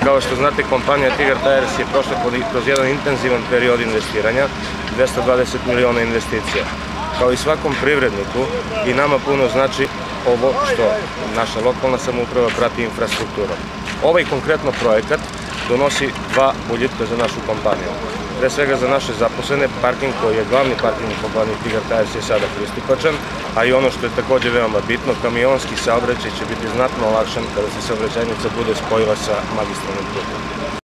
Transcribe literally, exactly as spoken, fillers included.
Kao što znate, kompanija Tigar Tires je prošla kroz jedan intenzivan period investiranja, dvesta dvadeset miliona investicija. Kao i svakom privredniku, i nama puno znači ovo što naša lokalna samouprava prati infrastrukturom. Ovaj konkretno projekat donosi dva boljitka za našu kompaniju. Pre svega za naše zaposlene, parking koji je glavni parking u kompaniji Tigar Tires je sada pristupačan, a i ono što je takođe veoma bitno, kamionski saobraćaj će biti znatno olakšan kada se saobraćajnica bude spojila sa magistralnim putem.